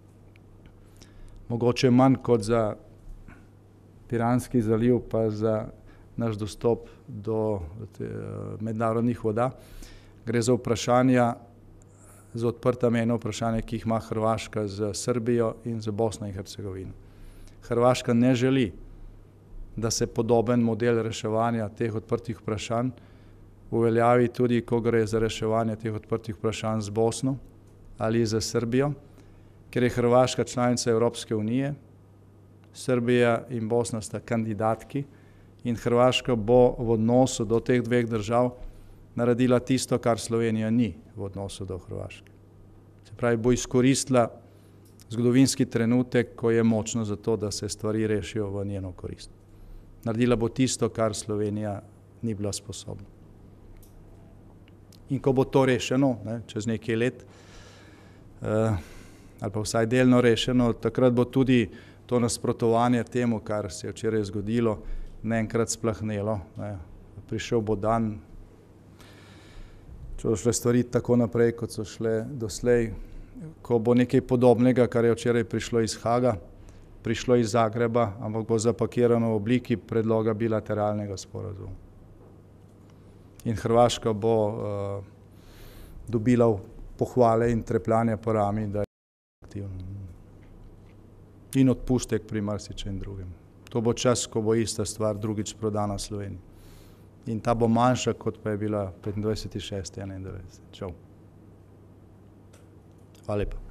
Mogoče manj kot za Piranski zaliv, pa za naš dostop do te, uh, mednarodnih voda. Gre za vprašanja, za odprta mejna vprašanja, ki jih ima Hrvaška z Srbijo in z Bosno in Hercegovino. Hrvaška ne želi, da se podoben model reševanja teh odprtih vprašanj uveljavi tudi, ko gre za reševanje teh odprtih vprašanj z Bosno ali za Srbijo, ker je Hrvaška članica Evropske unije, Srbija in Bosna sta kandidatki in Hrvaška bo v odnosu do teh dveh držav naredila tisto, kar Slovenija ni v odnosu do Hrvaške. Se pravi, bo izkoristila zgodovinski trenutek, ko je močno za to, da se stvari rešijo v njeno korist. Naredila bo tisto, kar Slovenija ni bila sposobna. In ko bo to rešeno, ne, čez nekaj let, eh, ali pa vsaj delno rešeno, takrat bo tudi to nasprotovanje temu, kar se je včeraj zgodilo, naenkrat splahnelo. Ne. Prišel bo dan, če bo šle stvari tako naprej, kot so šle doslej, ko bo nekaj podobnega, kar je včeraj prišlo iz Haga, prišlo iz Zagreba, ampak bo zapakirano v obliki predloga bilateralnega sporazuma. In Hrvaška bo uh, dobila pohvale in trepljanje po rami, da je aktivna. In odpustek pri marsičem drugem. To bo čas, ko bo ista stvar drugič prodana Sloveniji. In ta bo manjša, kot pa je bila petindvajseti šesti enaindevetdeset. Čau. Hvala lepa.